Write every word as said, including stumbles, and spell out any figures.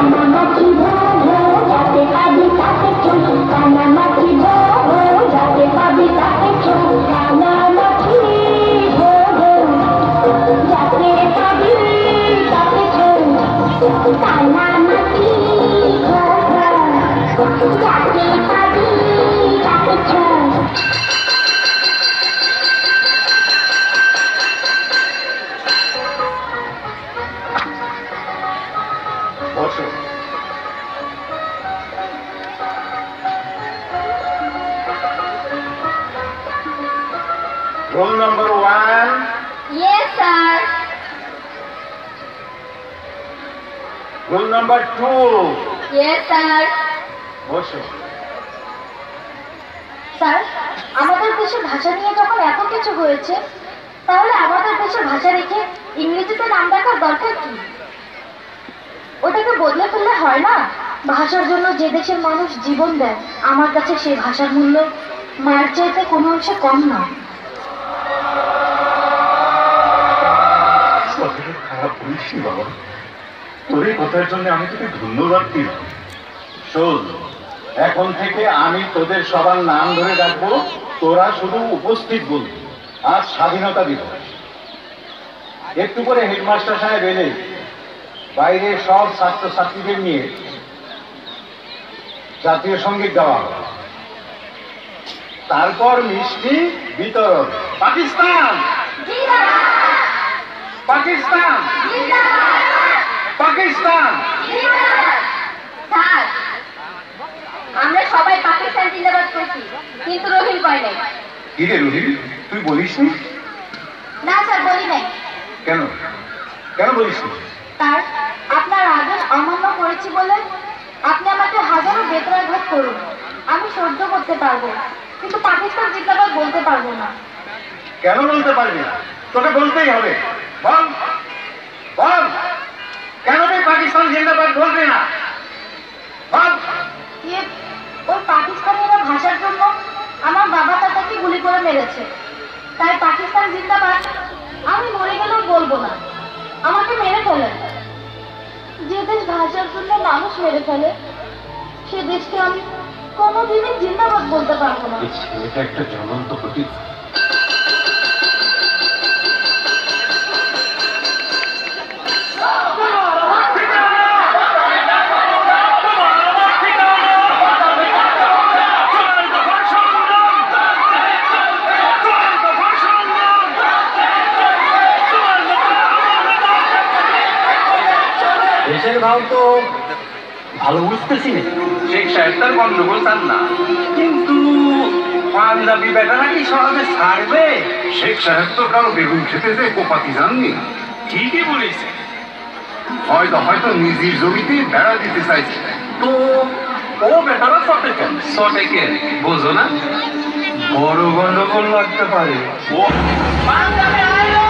Room number one. Yes, sir. Room number two. Yes, sir. বসো। Sir, আমাদের দেশে ভাষা নিয়ে যখন এত কিছু হয়েছে, তাহলে আমাদের দেশের ভাষা রেখে ইংরেজিতে নাম রাখার দরকার কি? ওটাকে বদলে ফেললে হয় না? ভাষার জন্য যে দেশের মানুষ জীবন দেয়, আমার কাছে সেই ভাষার মূল্য মার চাইতে কোনো অংশে কম না। খারাপ বলিস বাবা, তোর এই কথার জন্য আমি তোকে ধন্যবাদ দিলাম। শোন, এখন থেকে আমি তোদের সবার নাম ধরে ডাকবো, তোরা শুধু উপস্থিত বলবি। আজ স্বাধীনতা দিবস। একটু করে হেডমাস্টার সাহেব এলে বাইরে সব ছাত্রছাত্রীদের নিয়ে জাতীয় সঙ্গীত গাওয়া হবে, তারপর মিষ্টি বিতরণ। পাকিস্তান পাকিস্তান পাকিস্তান। স্যার, আমরা সবাই পাকিস্তান জিন্দাবাদ করছি, কিন্তু রহিম কয় নাই। কি রে রহিম, তুই বলিস নি? না স্যার, বলি নাই। কেন কেন বলিস নি? স্যার, আপনার আদেশ অমান্য করেছি বলে আপনি আমাকে হাজারো বেদনাঘাত করুন, আমি সহ্য করতে পারবো, কিন্তু পাকিস্তান জিন্দাবাদ বলতে পারবো না। কেন বলতে পারবি না? তোকে বলতেই হবে। বল বল, কেন তুই পাকিস্তান জিন্দাবাদ বলবি না? বল। ওই পাকিস্তানিরা ভাষার জন্য আমার বাবা দাদাকে গুলি করে মেরেছে, তাই পাকিস্তান জিন্দাবাদ আমি মরে গেলেও বলবো না। আমাকে মেরে ফেলে। যে দেশ ভাষার জন্য মানুষ মেরে ফেলে, সে দেশকে আমি কোনোদিনই জিন্দাবাদ বলতে পারবো না। এটা একটা জ্বলন্ত প্রতীক। দেশের ভাব তো ভালো বুঝতেছি না। শেখ সাহেব তার গন্ডগোল চান না, কিন্তু পাঞ্জাবি বেটা নাকি সহজে ছাড়বে। শেখ সাহেব তো কারো বেগুন খেতে যে কোপাতি জাননি। ঠিকই বলেছে, হয়তো হয়তো নিজের জমিতে বেড়া দিতে চাইছে। তো ও বেটারা চটে কেন? চটে কে বোঝো না? বড় গন্ডগোল লাগতে পারে। ও পাঞ্জাবে আইলো।